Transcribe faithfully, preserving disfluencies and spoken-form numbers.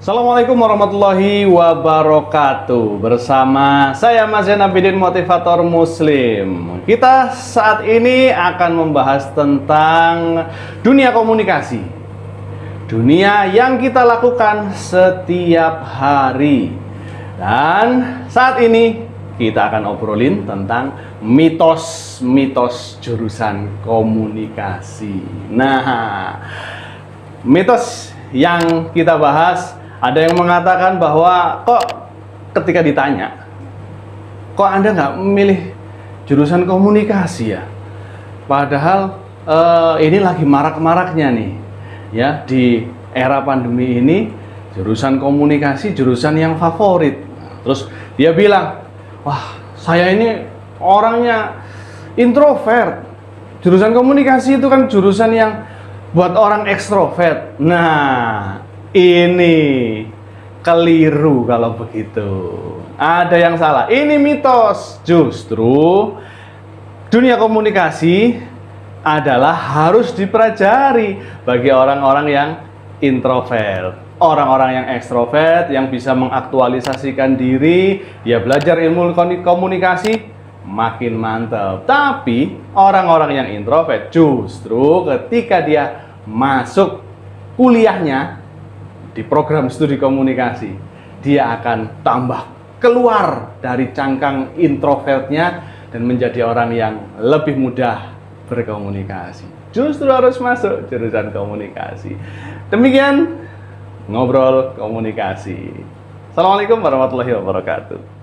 Assalamualaikum warahmatullahi wabarakatuh. Bersama saya Mas Zain Abidin, motivator muslim. Kita saat ini akan membahas tentang dunia komunikasi. Dunia yang kita lakukan setiap hari. Dan saat ini kita akan obrolin tentang mitos-mitos jurusan komunikasi. Nah, mitos yang kita bahas, ada yang mengatakan bahwa kok ketika ditanya, kok Anda nggak memilih jurusan komunikasi ya? Padahal eh, ini lagi marak-maraknya nih, ya, di era pandemi ini jurusan komunikasi jurusan yang favorit. Terus dia bilang, wah, saya ini orangnya introvert. Jurusan komunikasi itu kan jurusan yang buat orang ekstrovert. Nah, ini keliru kalau begitu. Ada yang salah. Ini mitos. Justru dunia komunikasi adalah harus dipelajari bagi orang-orang yang introvert. Orang-orang yang ekstrovert yang bisa mengaktualisasikan diri, dia belajar ilmu komunikasi makin mantap. Tapi orang-orang yang introvert justru ketika dia masuk kuliahnya di program studi komunikasi, dia akan tambah keluar dari cangkang introvertnya dan menjadi orang yang lebih mudah berkomunikasi. Justru harus masuk jurusan komunikasi. Demikian ngobrol komunikasi. Assalamualaikum warahmatullahi wabarakatuh.